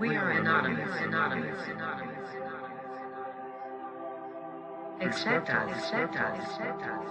We are anonymous, anonymous, anonymous, anonymous. Expect us, expect us, expect us.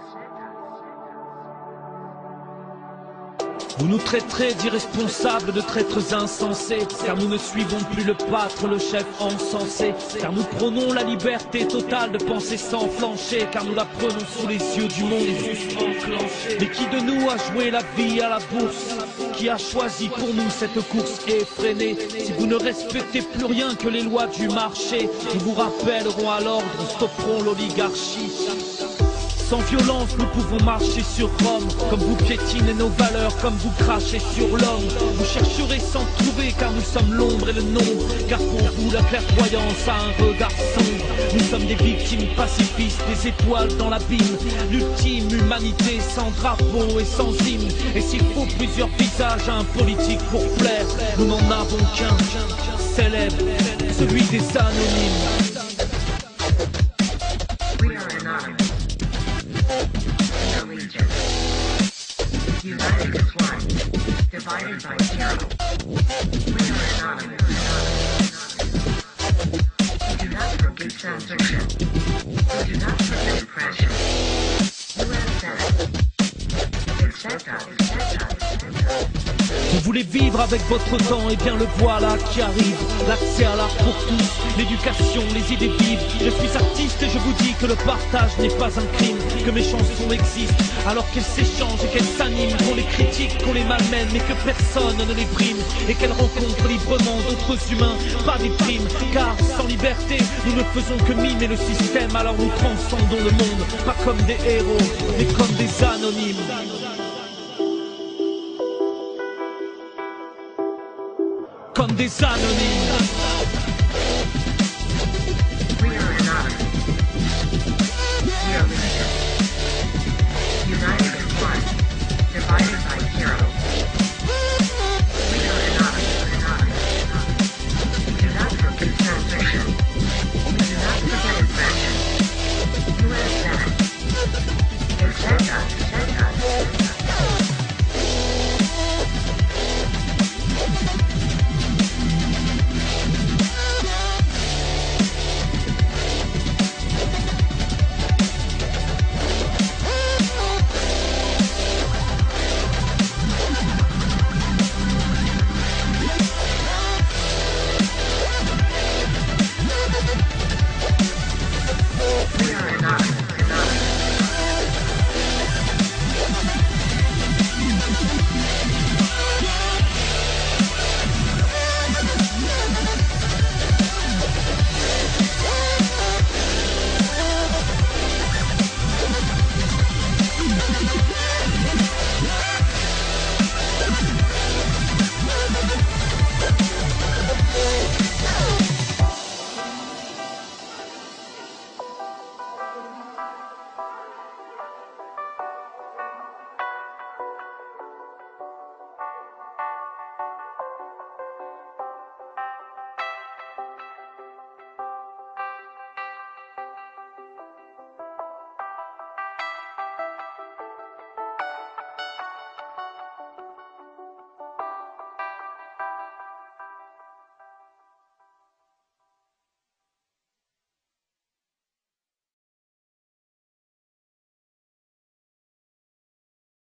Vous nous traiterez d'irresponsables, de traîtres insensés, car nous ne suivons plus le pâtre, le chef encensé, car nous prônons la liberté totale de penser sans flancher, car nous la prenons sous les yeux du monde juste enclenché. Mais qui de nous a joué la vie à la bourse? Qui a choisi pour nous cette course effrénée? Si vous ne respectez plus rien que les lois du marché, nous vous rappellerons à l'ordre, stopperons l'oligarchie. Sans violence, nous pouvons marcher sur Rome. Comme vous piétinez nos valeurs, comme vous crachez sur l'homme. Vous chercherez sans trouver, car nous sommes l'ombre et le nombre. Car pour vous, la clairvoyance a un regard sombre. Nous sommes des victimes pacifistes, des étoiles dans l'abîme. L'ultime humanité, sans drapeau et sans hymne. Et s'il faut plusieurs visages à un politique pour plaire, nous n'en avons qu'un, célèbre, celui des anonymes. We are anonymous. Allegiance. United as one. Divided by zero. We are anonymous. We do not forgive censorship. We do not permit oppression. You have said. Expect us. Expect us. Vous voulez vivre avec votre temps, et bien le voilà qui arrive. L'accès à l'art pour tous, l'éducation, les idées vives. Je suis artiste et je vous dis que le partage n'est pas un crime. Que mes chansons existent alors qu'elles s'échangent et qu'elles s'animent. Qu'on les critique, qu'on les malmène, mais que personne ne les brime. Et qu'elles rencontrent librement d'autres humains, pas des primes. Car sans liberté, nous ne faisons que mimer le système. Alors nous transcendons le monde, pas comme des héros, mais comme des anonymes. Comme des anonymes.